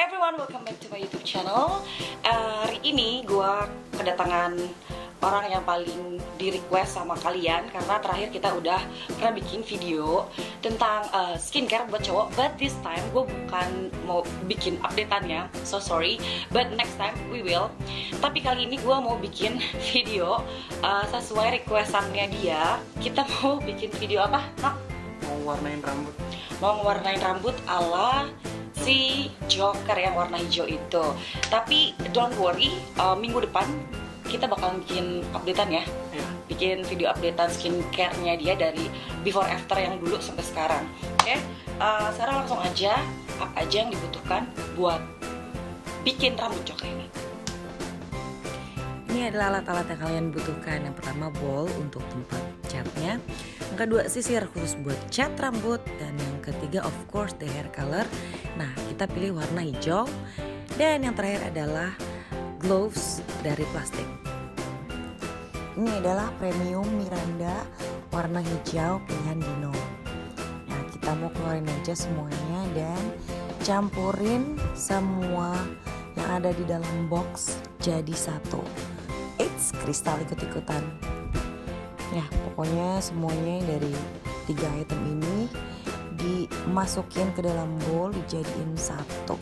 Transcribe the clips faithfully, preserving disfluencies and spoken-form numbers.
everyone, welcome back to my YouTube channel. uh, Hari ini gue kedatangan orang yang paling di request sama kalian, karena terakhir kita udah pernah bikin video tentang uh, skincare buat cowok. But this time gue bukan mau bikin updateannya, so sorry, but next time we will. Tapi kali ini gue mau bikin video uh, sesuai requestannya dia. Kita mau bikin video apa? Nak? Mau warnain rambut. Mau warnain rambut ala si Joker yang warna hijau itu. Tapi don't worry, uh, minggu depan kita bakal bikin updatean ya, ya. Bikin video updatean skincare-nya dia dari before after yang dulu sampai sekarang. Oke, okay? uh, sekarang langsung aja apa aja yang dibutuhkan buat bikin rambut Joker ini. Ini adalah alat-alat yang kalian butuhkan. Yang pertama bowl untuk tempat catnya, yang kedua sisir khusus buat cat rambut, dan yang ketiga of course the hair color. Nah, kita pilih warna hijau, dan yang terakhir adalah gloves dari plastik. Ini adalah premium Miranda warna hijau pilihan Dino. Nah, kita mau keluarin aja semuanya dan campurin semua yang ada di dalam box jadi satu. Eits, kristal ikut-ikutan. Ya, pokoknya semuanya dari tiga item ini dimasukin ke dalam bowl, dijadiin satu.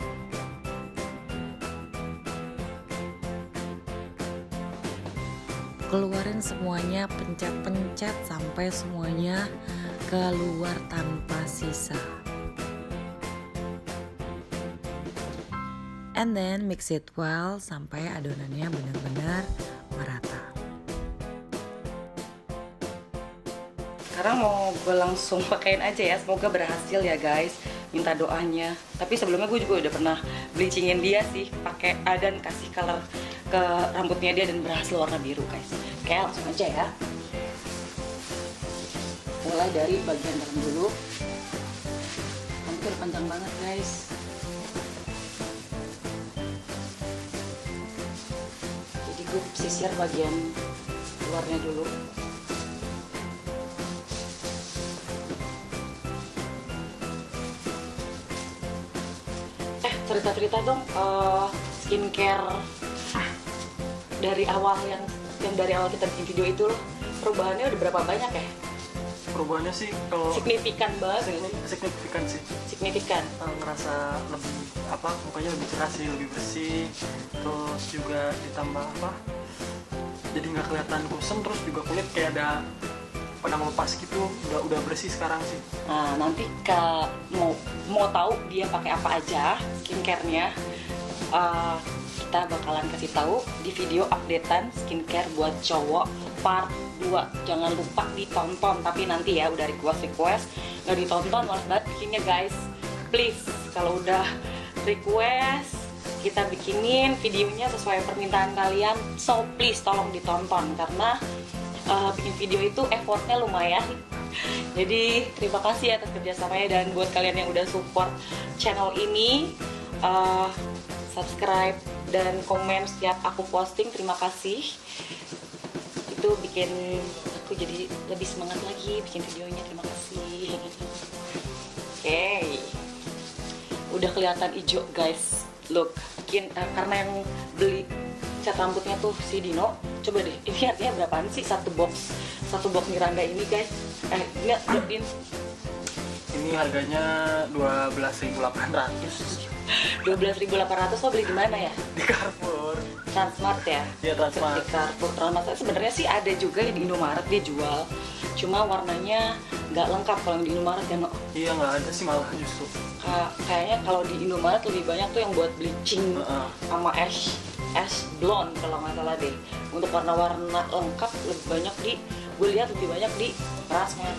Keluarin semuanya, pencet-pencet sampai semuanya keluar tanpa sisa. And then mix it well sampai adonannya benar-benar merata. Sekarang mau gue langsung pakein aja ya, semoga berhasil ya guys. Minta doanya. Tapi sebelumnya gue juga udah pernah bleachingin dia sih, pakai uh, dan kasih color ke rambutnya dia, dan berhasil warna biru guys. Oke, langsung aja ya. Mulai dari bagian dalam dulu. Rambutnya udah panjang banget guys. Jadi gue sisir bagian luarnya dulu. Cerita-cerita dong uh, skincare dari awal yang yang dari awal kita bikin video itu loh, perubahannya udah berapa banyak ya? Perubahannya sih kalau signifikan banget. Signifikan sih. Signifikan. Uh, ngerasa lebih apa? Mukanya lebih cerah sih, lebih bersih. Terus juga ditambah apa? Jadi nggak kelihatan kusam, terus juga kulit kayak ada pada melepas gitu, udah udah bersih sekarang sih. Nah, nanti ke mau mau tahu dia pakai apa aja skincare-nya, uh, kita bakalan kasih tahu di video updatean skincare buat cowok part dua. Jangan lupa ditonton, tapi nanti ya udah request request nggak ditonton malas banget bikinnya guys. Please, kalau udah request kita bikinin videonya sesuai permintaan kalian, so please tolong ditonton, karena Uh, bikin video itu effortnya lumayan. Jadi terima kasih atas kerjasamanya, dan buat kalian yang udah support channel ini, uh, subscribe dan komen setiap aku posting, terima kasih. Itu bikin aku jadi lebih semangat lagi bikin videonya. Terima kasih. Oke, okay. Udah kelihatan hijau guys, look. Bikin, uh, karena yang beli cat rambutnya tuh si Dino. Coba deh, ini harganya berapaan sih satu box satu box Miranda ini guys? Eh, lihat Din. Ini harganya dua belas ribu delapan ratus. dua belas ribu delapan ratus. Lo beli di mana ya? Di Carrefour. Transmart ya? Iya, Transmart. Di Carrefour, Transmart. Sebenarnya sih ada juga di Indomaret dia jual. Cuma warnanya nggak lengkap kalau yang di Indomaret ya, no? Iya, nggak ada sih malah justru. Ka kayaknya kalau di Indomaret lebih banyak tuh yang buat bleaching uh -uh. sama ash ash blonde kalau nggak salah deh. Untuk warna-warna lengkap lebih banyak di, gue lihat lebih banyak di Transmart.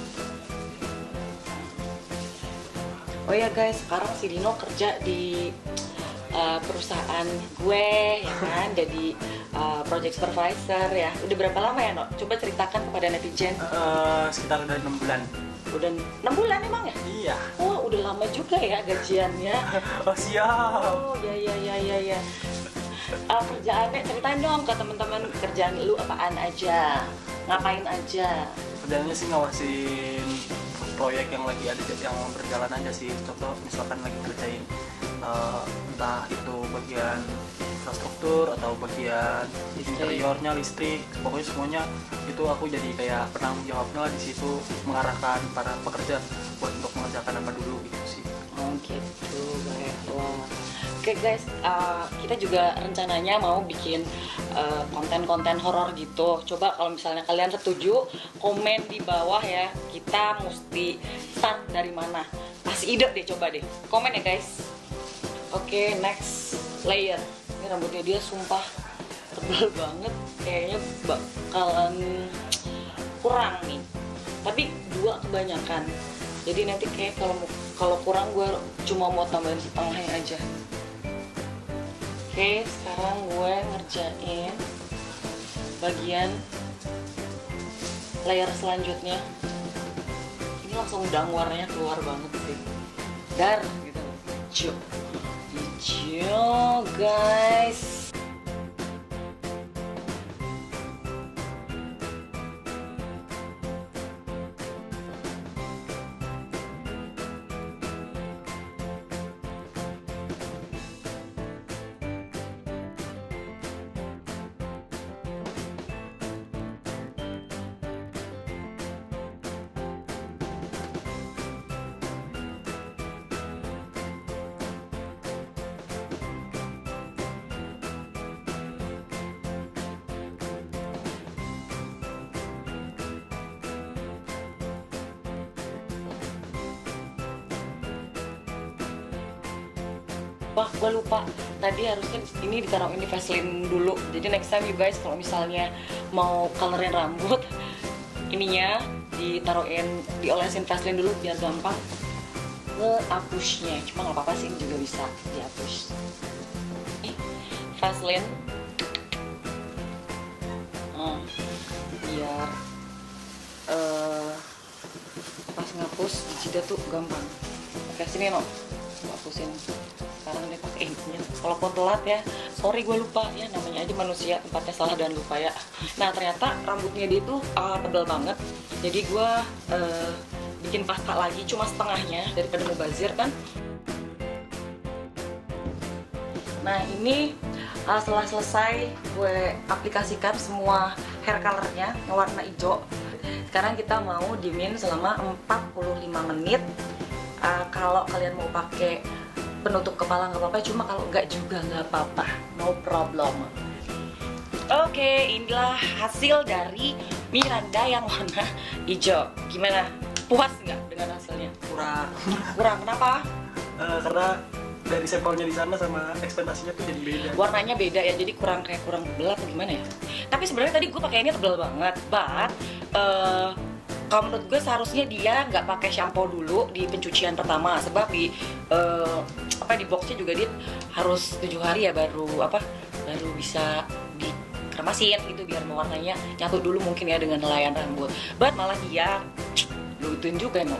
Oh ya guys, sekarang si Dino kerja di uh, perusahaan gue ya kan, jadi uh, project supervisor ya. Udah berapa lama ya, No? Coba ceritakan kepada netizen. Uh, sekitar udah enam bulan. Udah enam bulan emang ya? Iya. Oh, udah lama juga ya gajiannya. Oh, siap. Oh, ya ya ya ya ya. Uh, kerjaannya, ceritain dong ke teman-teman, kerjaan lu apaan aja, ngapain aja? Kerjaannya sih ngawasin proyek yang lagi ada yang berjalan aja sih. Contoh misalkan lagi kerjain uh, entah itu bagian infrastruktur atau bagian interiornya, listrik, pokoknya semuanya itu aku jadi kayak penanggung jawabnya lah di situ, mengarahkan para pekerja buat untuk mengerjakan apa dulu gitu sih. Oh gitu, baiklah. Oke guys, uh, kita juga rencananya mau bikin uh, konten-konten horor gitu. Coba kalau misalnya kalian setuju, komen di bawah ya. Kita mesti start dari mana? Kasih ide deh, coba deh. Komen ya guys. Oke, next layer. Ini rambutnya dia sumpah tebal banget. Kayaknya bakalan kurang nih. Tapi dua kebanyakan. Jadi nanti kayak kalau kalau kurang gue cuma mau tambahin setengahnya aja. Oke, sekarang gue ngerjain bagian layer selanjutnya. Ini langsung udang warnanya keluar banget sih. Dar gitu. Hijau. Hijau, guys. Wah, gue lupa. Tadi harusnya ini ditaruhin di Vaseline dulu. Jadi next time you guys kalau misalnya mau colorin rambut, ininya ditaruhin, diolesin Vaseline dulu biar gampang ngehapusnya. Cuma nggak apa-apa sih, juga bisa dihapus. Nih, Vaseline. Hmm, biar uh, pas ngapus di jidat tuh gampang. Oke, sini no, hapusin. Sekarang dia pakai ininya. Kalaupun telat ya, sorry gue lupa ya, namanya aja manusia, tempatnya salah dan lupa ya. Nah ternyata rambutnya dia tuh uh, tebal banget, jadi gue uh, bikin pasta lagi cuma setengahnya daripada mubazir kan. Nah ini uh, setelah selesai gue aplikasikan semua hair colornya yang warna hijau. Sekarang kita mau diemin selama empat puluh lima menit. Uh, kalau kalian mau pakai penutup kepala nggak apa-apa, cuma kalau nggak juga nggak apa-apa, no problem. Oke, inilah hasil dari Miranda yang warna hijau. Gimana? Puas nggak dengan hasilnya? Kurang. Kurang, kenapa? uh, karena dari sampelnya di sana sama ekspektasinya tuh jadi beda. Warnanya beda ya, jadi kurang kayak kurang tebel atau gimana ya? Tapi sebenarnya tadi gue pakai ini tebel banget, but uh, kalau menurut gue seharusnya dia nggak pakai shampoo dulu di pencucian pertama, sebab di uh, apa di boxnya juga dia harus tujuh hari ya baru apa baru bisa dikremasin gitu biar warnanya nyatu dulu mungkin ya dengan helaian rambut. But malah dia lu ituin juga no,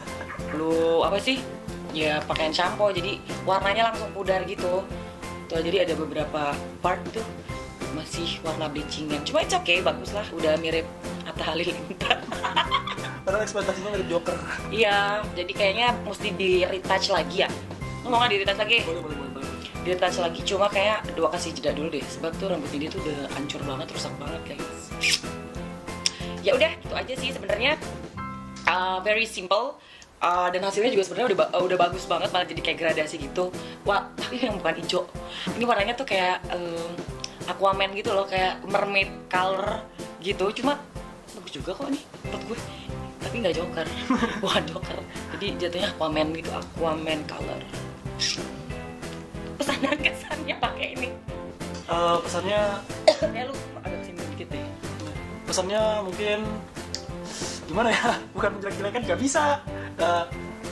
lu apa sih ya pakaian shampoo jadi warnanya langsung pudar gitu. Tuh jadi ada beberapa part tuh masih warna bleachingan. Cuma it's okay, bagus lah, udah mirip Atta Halilintar. Padahal ekspektasinya mirip Joker. Iya, jadi kayaknya mesti di retouch lagi ya. Lu mau nggak di retouch lagi? Boleh, boleh, boleh, boleh. Di retouch lagi, cuma kayak dua kasih jeda dulu deh. Sebab tuh rambut ini tuh udah hancur banget, rusak banget guys. Ya udah, itu aja sih sebenarnya. Uh, very simple. Uh, dan hasilnya juga sebenarnya udah uh, udah bagus banget, malah jadi kayak gradasi gitu. Wah, tapi yang bukan hijau. Ini warnanya tuh kayak uh, Aquaman gitu loh, kayak mermaid color gitu. Cuma bagus juga kok nih menurut gue. Tapi nggak Joker, bukan Joker. Jadi jatuhnya Aquaman gitu, Aquaman color. Pesan dan kesannya pakai ini. Uh, pesannya, ya lu agak kesini dikit deh. pesannya mungkin gimana ya? Bukan menjelek-jelekan, nggak bisa. Uh,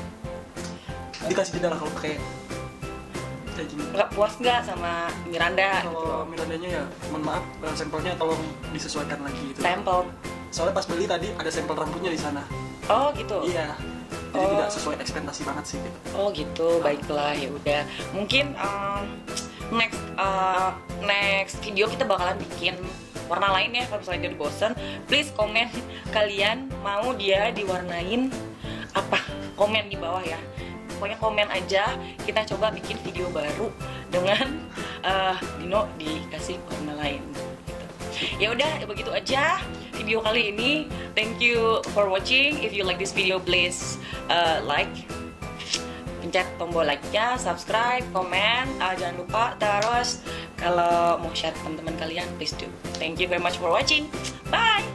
dikasih jeda lah kalau pakai kayak gini. Nggak puas nggak sama Miranda? Kalau Mirandanya ya, mohon maaf, uh, sampelnya tolong disesuaikan lagi gitu. Sampel. Soalnya pas beli tadi ada sampel rambutnya di sana. Oh gitu. Iya. Jadi Oh. tidak sesuai ekspektasi banget sih gitu. Oh gitu, baiklah ya udah. Mungkin um, next uh, next video kita bakalan bikin warna lain ya. Kalau misalnya dia bosen, please komen kalian mau dia diwarnain apa? Komen di bawah ya. Pokoknya komen aja. Kita coba bikin video baru dengan uh, Dino dikasih warna lain gitu. Ya udah, begitu aja video kali ini. Thank you for watching. If you like this video, please uh, like, pencet tombol like-nya, subscribe, komen, uh, jangan lupa. Terus kalau mau share teman-teman kalian, please do. Thank you very much for watching. Bye.